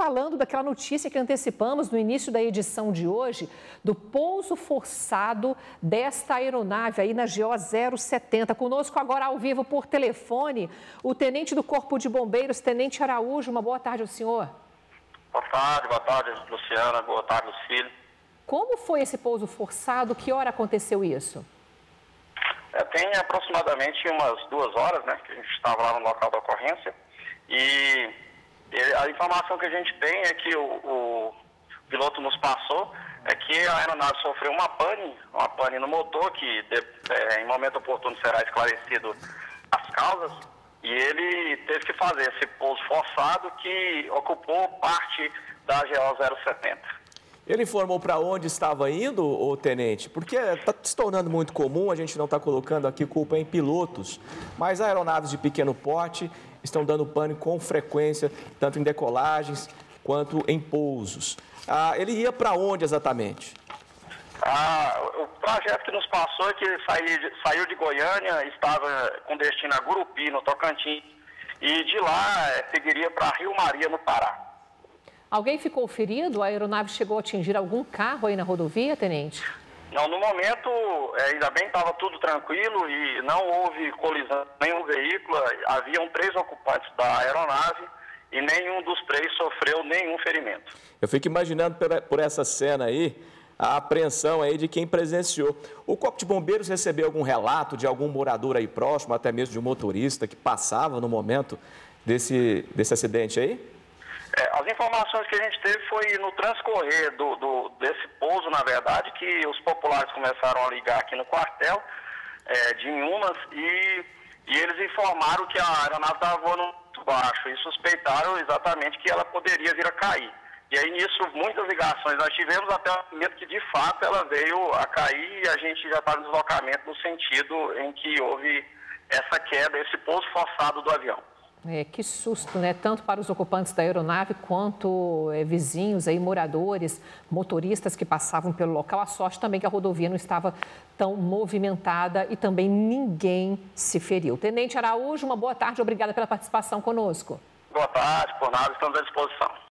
falando daquela notícia que antecipamos no início da edição de hoje, do pouso forçado desta aeronave aí na GO 070. Conosco agora ao vivo por telefone, o tenente do Corpo de Bombeiros, Tenente Araújo. Uma boa tarde ao senhor. Boa tarde, Luciana. Boa tarde, Lucílio. Como foi esse pouso forçado? Que hora aconteceu isso? Tem aproximadamente umas 2 horas, né, que a gente estava lá no local da ocorrência. E a informação que a gente tem é que o piloto nos passou é que a aeronave sofreu uma pane no motor, que em momento oportuno será esclarecido as causas. E ele teve que fazer esse pouso forçado que ocupou parte da GO 070. Ele informou para onde estava indo, o tenente? Porque está se tornando muito comum, a gente não está colocando aqui culpa em pilotos, mas aeronaves de pequeno porte estão dando pane com frequência, tanto em decolagens quanto em pousos. Ele ia para onde exatamente? O trajeto que nos passou é que saiu de Goiânia, estava com destino a Gurupi, no Tocantins, e de lá seguiria para Rio Maria, no Pará. Alguém ficou ferido? A aeronave chegou a atingir algum carro aí na rodovia, tenente? Não, no momento, ainda bem estava tudo tranquilo e não houve colisão em nenhum veículo. Haviam 3 ocupantes da aeronave e nenhum dos 3 sofreu nenhum ferimento. Eu fico imaginando por essa cena aí, a apreensão aí de quem presenciou. O Corpo de Bombeiros recebeu algum relato de algum morador aí próximo, até mesmo de um motorista que passava no momento desse acidente aí? As informações que a gente teve foi no transcorrer desse pouso, na verdade, que os populares começaram a ligar aqui no quartel de Inhumas e eles informaram que a aeronave estava voando muito baixo e suspeitaram exatamente que ela poderia vir a cair. E aí, nisso, muitas ligações nós tivemos até o momento que, de fato, ela veio a cair e a gente já está no deslocamento no sentido em que houve essa queda, esse pouso forçado do avião. Que susto, né? Tanto para os ocupantes da aeronave quanto vizinhos, aí, moradores, motoristas que passavam pelo local. A sorte também que a rodovia não estava tão movimentada e também ninguém se feriu. Tenente Araújo, uma boa tarde, obrigada pela participação conosco. Boa tarde, por nada, estamos à disposição.